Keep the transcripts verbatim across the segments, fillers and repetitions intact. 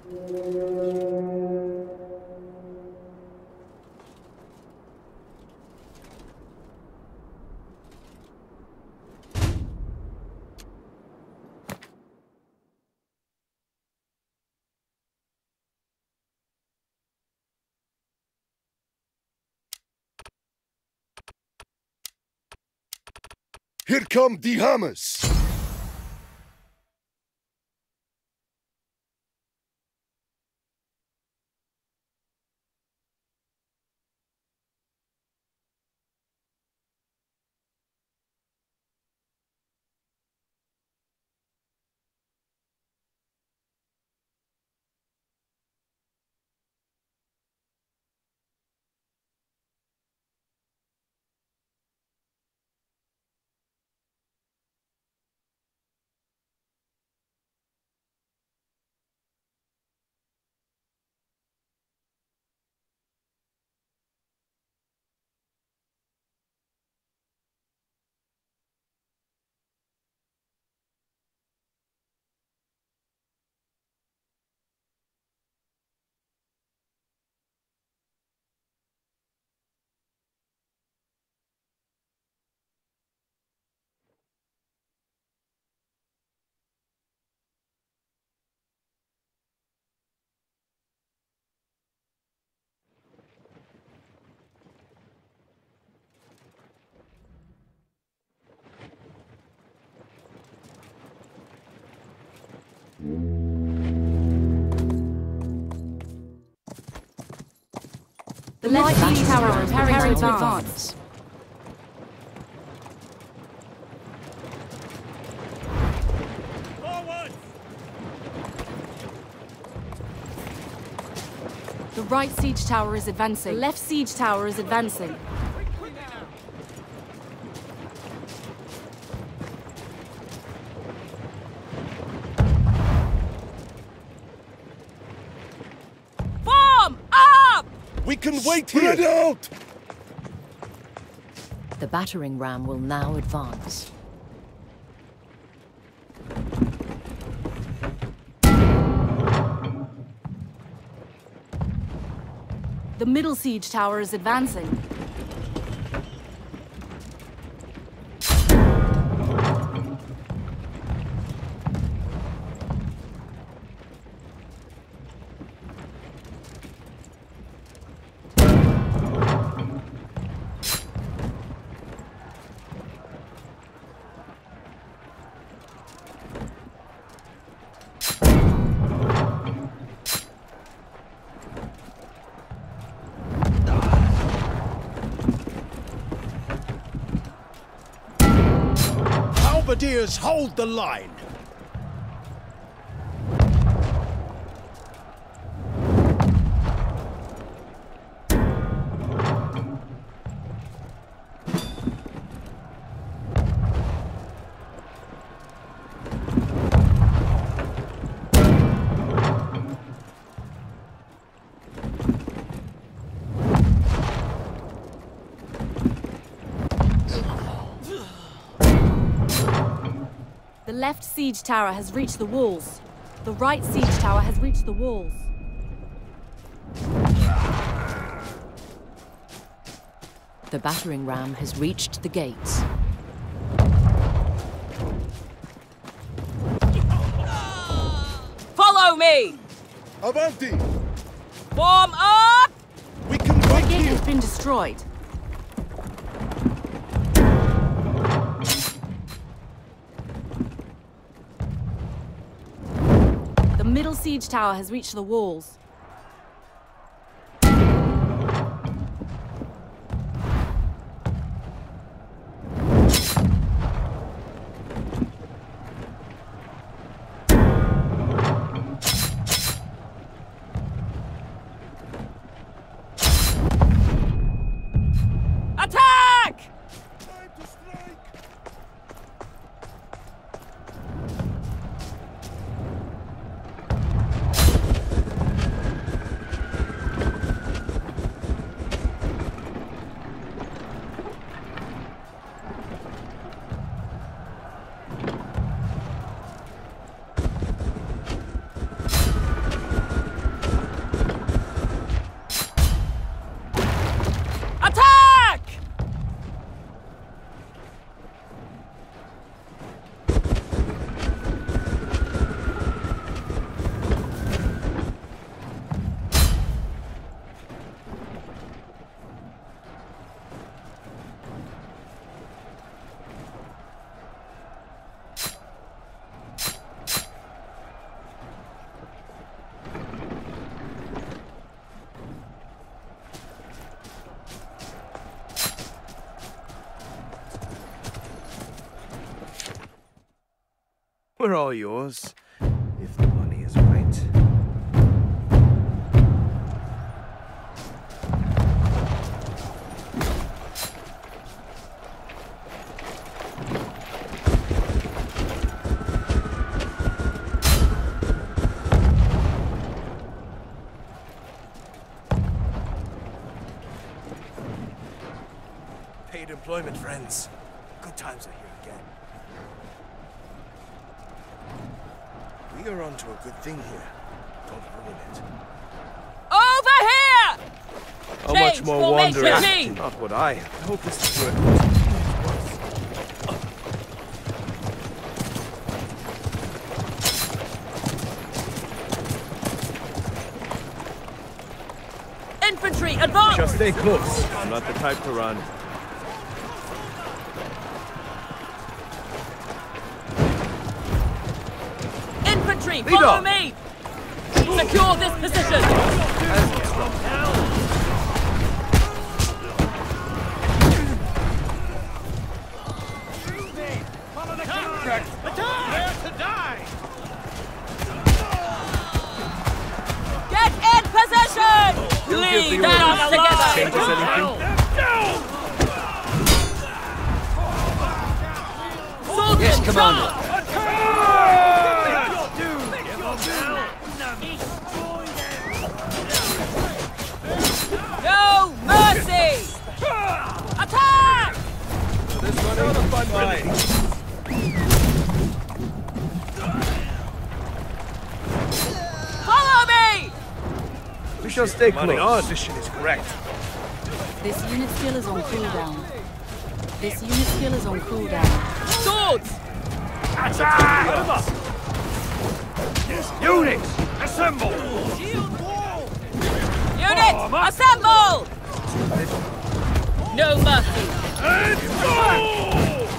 Here come the hammers! The left siege tower is preparing to advance. Forward! The right siege tower is advancing. The left siege tower is advancing. We can wait here! Spread out! The battering ram will now advance. The middle siege tower is advancing. Halberdiers, hold the line! The left siege tower has reached the walls. The right siege tower has reached the walls. The battering ram has reached the gates. Follow me! Avanti! Form up! We can The wait gate here! has been destroyed. The middle siege tower has reached the walls. Attack! Time to strike! We're all yours, if the money is right. Paid employment, friends. Good times are here again. We are onto a good thing here. Don't ruin it. Over here! How Change much more formation, wandering? team. Not what I. I hope this is good. Infantry, We advance! shall stay close. I'm not the type to run. Infantry, Lead follow on. me! Secure this position! Get in position! You'll give Lead the us orders. together! Changes anything? Soldiers, Yes, Commander. No mercy! Attack! This one is the fun line. Follow me! We shall stay Money close. on. Position is correct. This unit skill is on cooldown. This unit skill is on cooldown. Swords! Attack! Units, assemble! Unit, assemble! No mercy! And go!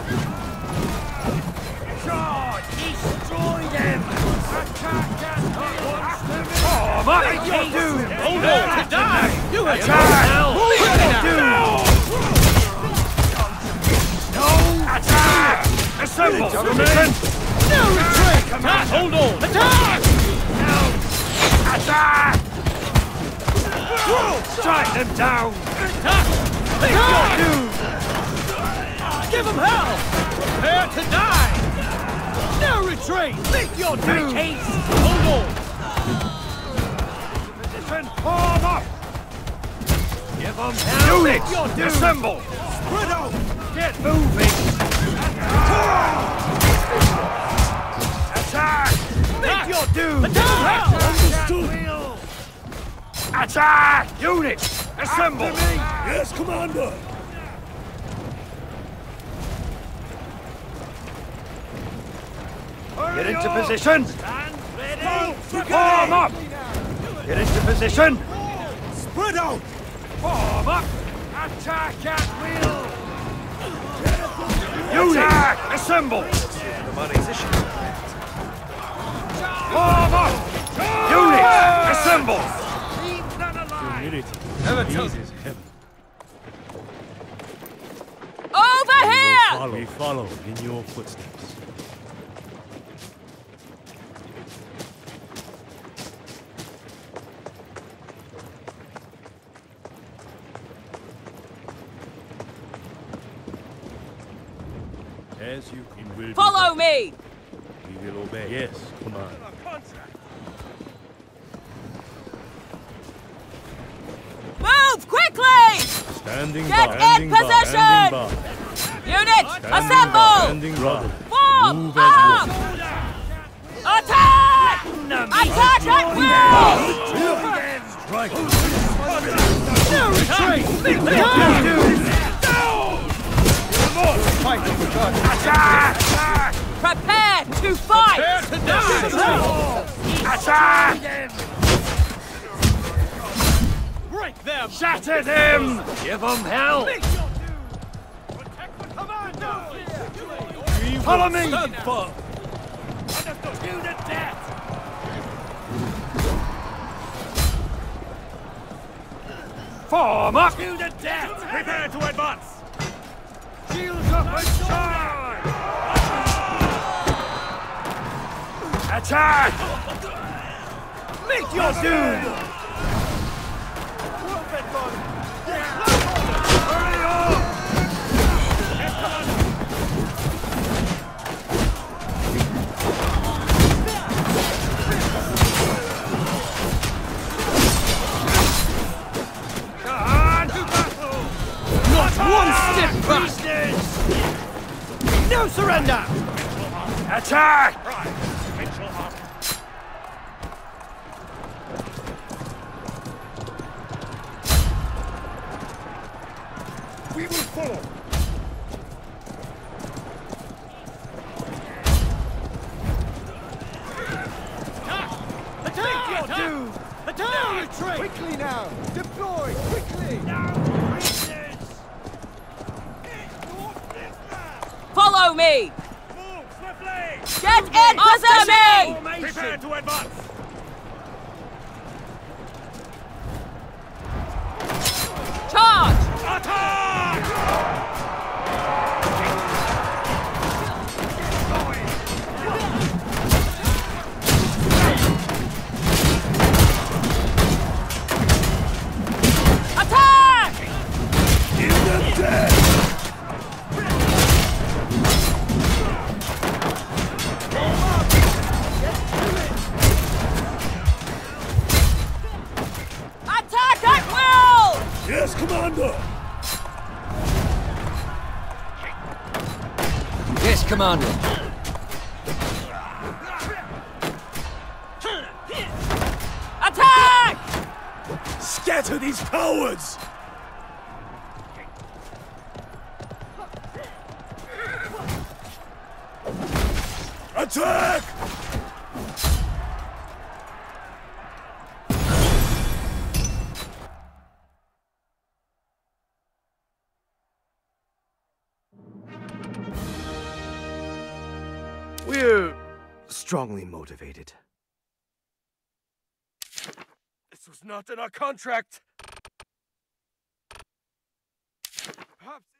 Charge! Destroy them! Attack and form up! Make your doom! Hold on to die! You attack! Now! No! Attack! Assemble! Gentlemen! No retreat! Attack! Hold on! Attack! Now! Attack! Strike them down! Attack! Make your doom! Give them hell! Prepare to die! No retreat! Make your doom! Make haste! Hold on! Position, form up! Give them hell! Units! Make your doom! Assemble! Spread out! Get moving! Attack! Make your doom! Attack! Understood! Attack! Units! Assemble! Yes, Commander! Get into position! Form up! Get into position! Spread out! Form up! Attack at will! Units! Assemble! The money's issue. Form up! Units! Assemble! Leave none alive! Humility Never tell pleases heaven. Over here! Follow, we follow in your footsteps. As you it will be Follow done. me! We will obey. Yes, command. Move quickly! Standing Get by. in Standing by. position! Standing by. Unit, Standing assemble! by. Standing by. Form Move as up! one. Attack! Attack at will! No retreat! Make your doom! Attack! Prepare to fight! Prepare to die! Attack! Break them! Shatter them! Give them hell! Follow me! Stand firm! To the death! Form up! To the death! Prepare to advance! Shields up and charge! Attack! Make your doom! Hurry up! On to battle! Not one step back! No surrender! Attack! We will follow. Attack! Your doom! Attack! Now retreat! Quickly now! Deploy! Quickly! Follow me! Move swiftly! Get in position! Prepare to advance! Charge! Attack! Attack! In the dead! Attack at will! Yes, Commander! Yes, Commander. Attack! Scatter these cowards! Attack! We're strongly motivated. This was not in our contract. Perhaps